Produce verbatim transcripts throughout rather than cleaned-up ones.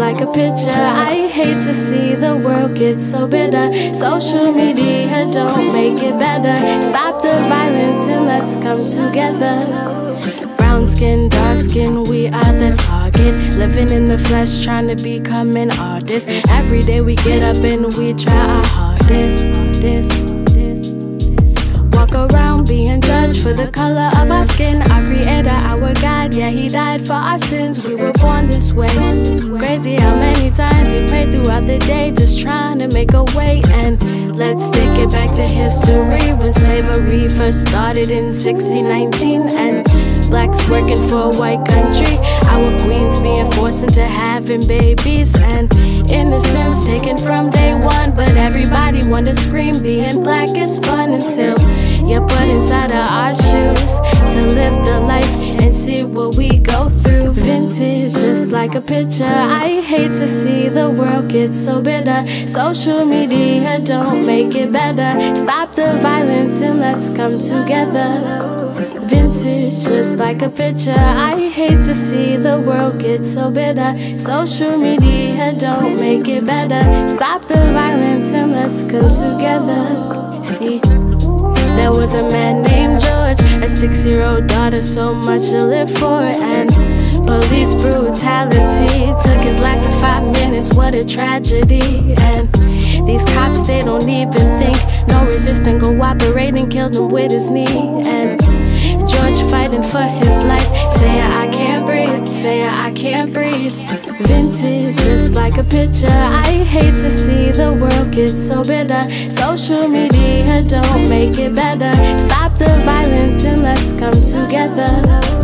like a picture. I hate to see the world get so bitter. Social media don't make it better. Stop the violence and let's come together. Brown skin, dark skin, we are the target. Living in the flesh, trying to become an artist. Every day we get up and we try our hardest. This, this. Walk around being judged for the color of our skin. Our creator, our God, yeah, he died for our sins. We were born this way. Crazy how many times we pray throughout the day, just trying to make a way. And let's take it back to history, when slavery first started in sixteen nineteen. And blacks working for a white country, our queens being forced into having babies, and innocence taken from day one. But everybody wanna scream, being black is fun until you're put inside of our shoes to live the life and see what we go through. Vintage, just like a picture. I hate to see the world get so bitter. Social media don't make it better. Stop the violence and let's come together. Vintage, just like a picture. I hate to see the world get so bitter. Social media don't make it better. Stop the violence and let's come together. See, there was a man named George, a six-year-old daughter, so much to live for. And police brutality took his life in five minutes, what a tragedy. And these cops, they don't even think. No resisting, cooperating, killed him with his knee. And George fighting for his life, saying I can't breathe, saying I can't breathe. Vintage, just like a picture. I hate to see the world get so bitter. Social media don't make it better. Stop the violence and let's come together.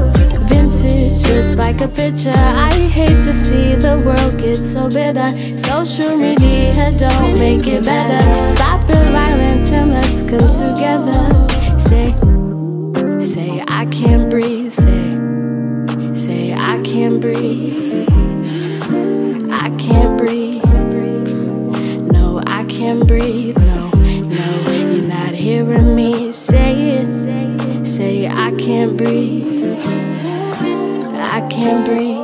Vintage, just like a picture. I hate to see the world get so bitter. Social media don't make it better. Stop the violence and let's come together. Say, say I can't breathe. Say, say I can't breathe. I can't breathe. No, I can't breathe. No, no, you're not hearing me. Say it. Say I can't breathe. I can't breathe.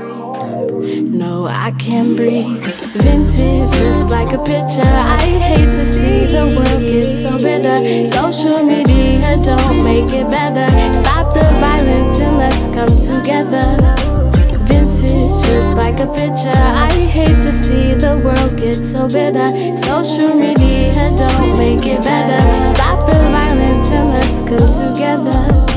No, I can't breathe. Vintage, just like a picture. I hate to see the world get so bitter. Social media don't make it better. Stop the violence and let's come together. Vintage, just like a picture. I hate to see the world get so bitter. Social media don't make it better. Stop the violence and let's come together.